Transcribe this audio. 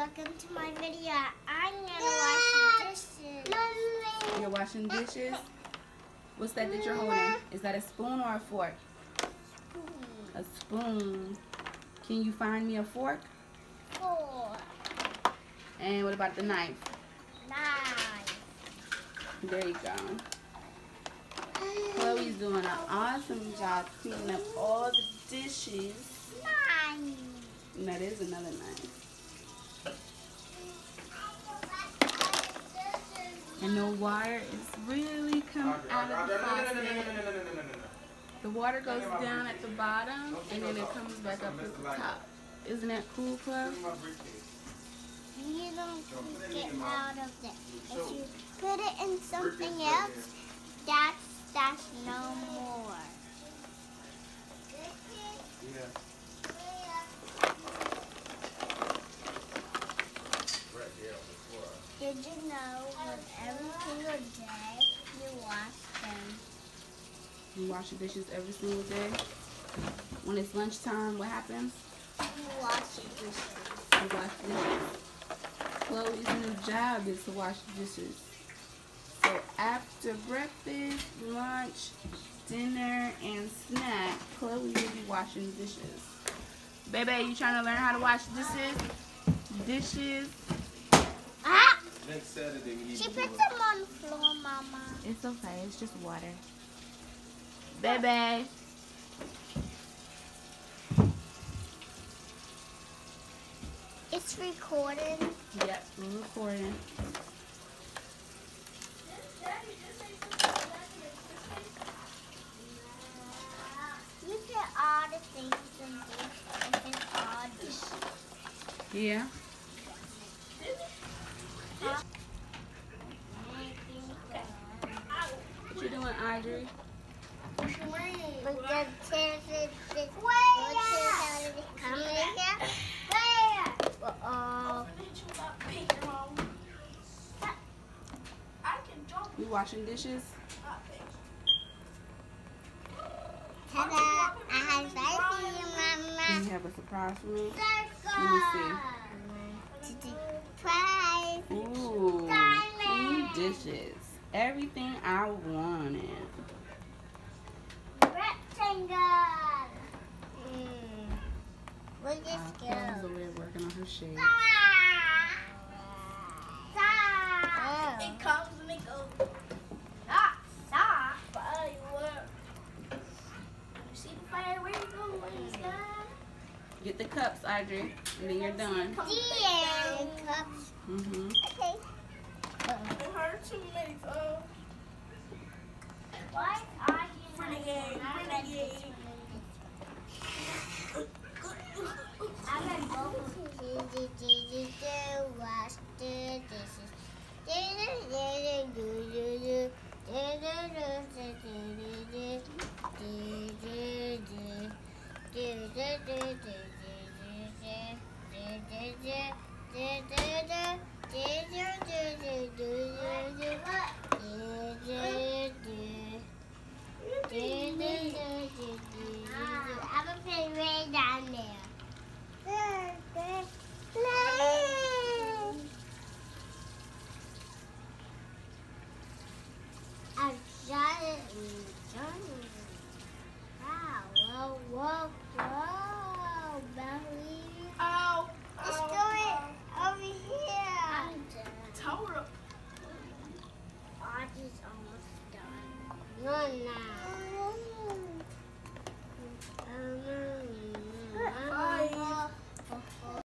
welcome to my video. I'm gonna wash dishes. Mommy. You're washing dishes? What's that you're holding? Is that a spoon or a fork? A spoon. Can you find me a fork? Fork. And what about the knife? Knife. There you go. Chloe's doing an awesome job cleaning up all the dishes. Knife. And that is another knife. And the water is really coming out of the faucet. The water goes down at the bottom and then it comes back up at the top. Isn't that cool, Chloe? You don't get out of it. If you put it in something else, that's no more. Did you know that every single day you wash them? You wash the dishes every single day. When it's lunchtime, what happens? You wash the dishes. You wash the dishes. Chloe's new job is to wash the dishes. So after breakfast, lunch, dinner, and snack, Chloe will be washing dishes. Baby, you trying to learn how to wash dishes? Dishes. Ah! Next Saturday, we She put them on the floor, Mama. It's okay. It's just water. Baby. It's recording. Yep, we're recording. You put all the things in this. And all this. Yeah. What you doing, Audrey? Come here. You washing dishes? Ta-da! I have surprise for you, Mama. You have a surprise for me? Circle. Let me Surprise. see. Ooh, clean dishes. Everything I wanted. Rectangle. Where'd this go? Chloe's over there working on her shade. Stop. It comes and it goes. Stop. Firework. You see the fireworks going, sky? Get the cups, Audrey, and then you're done. The cups. Mm-hmm. Okay. It hurts to make Why are you renegade. I'm gonna go wash the dishes. I'm gonna put it way down there. I've done it. Wow, whoa, Belly. Ow. Let's do it over here. Tower up. Audrey's almost done. No, no.